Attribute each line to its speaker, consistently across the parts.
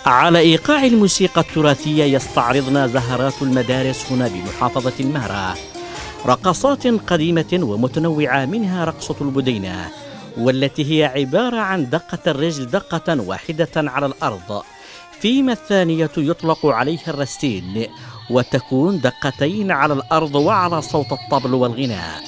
Speaker 1: على إيقاع الموسيقى التراثية يستعرضن زهرات المدارس هنا بمحافظة المهرة رقصات قديمة ومتنوعة، منها رقصة البدينة، والتي هي عبارة عن دقة الرجل دقة واحدة على الأرض، فيما الثانية يطلق عليها الرستين، وتكون دقتين على الأرض وعلى صوت الطبل والغناء.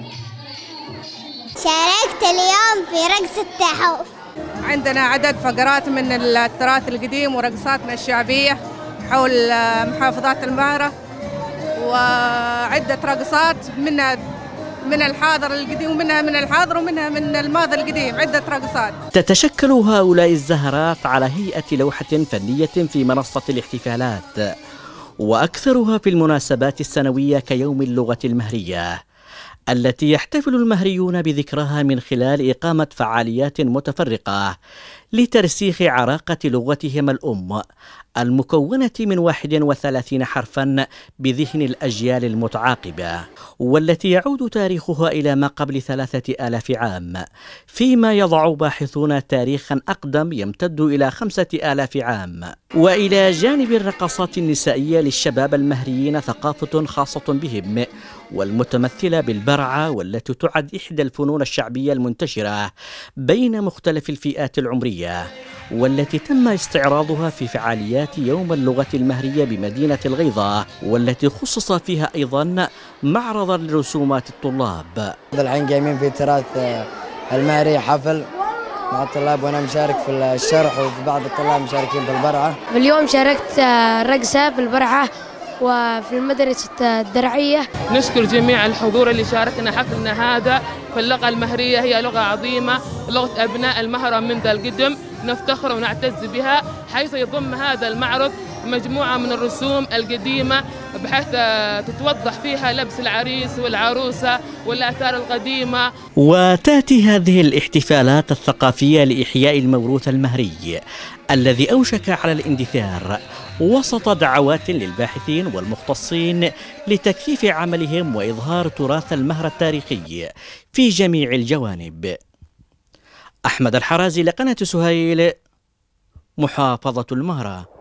Speaker 2: شاركت اليوم في رقص التحو.
Speaker 3: عندنا عدد فقرات من التراث القديم ورقصاتنا الشعبية حول محافظات المهرة، وعدة رقصات منها من الحاضر القديم ومنها من الحاضر ومنها من الماضي القديم، عدة رقصات.
Speaker 1: تتشكل هؤلاء الزهرات على هيئة لوحة فنية في منصة الاحتفالات، وأكثرها في المناسبات السنوية كيوم اللغة المهرية، التي يحتفل المهريون بذكرها من خلال إقامة فعاليات متفرقة لترسيخ عراقة لغتهم الأم المكونة من 31 حرفا بذهن الأجيال المتعاقبة، والتي يعود تاريخها إلى ما قبل 3000 عام، فيما يضع باحثون تاريخا أقدم يمتد إلى 5000 عام. وإلى جانب الرقصات النسائية للشباب المهريين ثقافة خاصة بهم، والمتمثلة بالبرعة، والتي تعد إحدى الفنون الشعبية المنتشرة بين مختلف الفئات العمرية، والتي تم استعراضها في فعاليات يوم اللغة المهرية بمدينة الغيضة، والتي خصص فيها أيضا معرضا لرسومات الطلاب.
Speaker 4: الحين قايمين في تراث المهري حفل مع الطلاب، وأنا مشارك في الشرح، وفي بعض الطلاب مشاركين في البرعة.
Speaker 5: اليوم شاركت رقصة في البرعة وفي المدرسة الدرعية.
Speaker 6: نشكر جميع الحضور اللي شاركنا حفلنا هذا. فاللغة المهرية هي لغة عظيمة، لغة أبناء المهرة منذ القدم، نفتخر ونعتز بها، حيث يضم هذا المعرض مجموعة من الرسوم القديمة بحيث تتوضح فيها لبس العريس والعروسة والآثار القديمة.
Speaker 1: وتأتي هذه الاحتفالات الثقافية لإحياء الموروث المهري الذي أوشك على الاندثار، وسط دعوات للباحثين والمختصين لتكثيف عملهم وإظهار تراث المهر التاريخي في جميع الجوانب. أحمد الحرازي لقناة سهيل، محافظة المهرة.